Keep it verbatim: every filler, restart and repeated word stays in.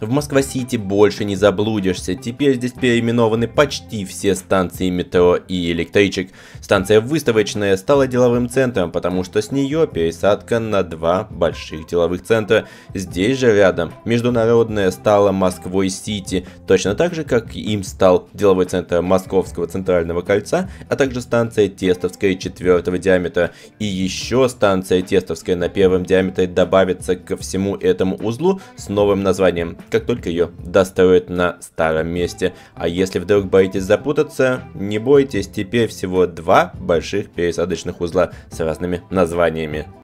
В Москва-Сити больше не заблудишься, теперь здесь переименованы почти все станции метро и электричек. Станция Выставочная стала деловым центром, потому что с нее пересадка на два больших деловых центра. Здесь же рядом Международная стала Москвой-Сити, точно так же, как им стал деловой центр Московского центрального кольца, а также станция Тестовская четвертого диаметра. И еще станция Тестовская на первом диаметре добавится ко всему этому узлу с новым названием, как только ее достроят на старом месте. А если вдруг боитесь запутаться, не бойтесь, теперь всего два больших пересадочных узла с разными названиями.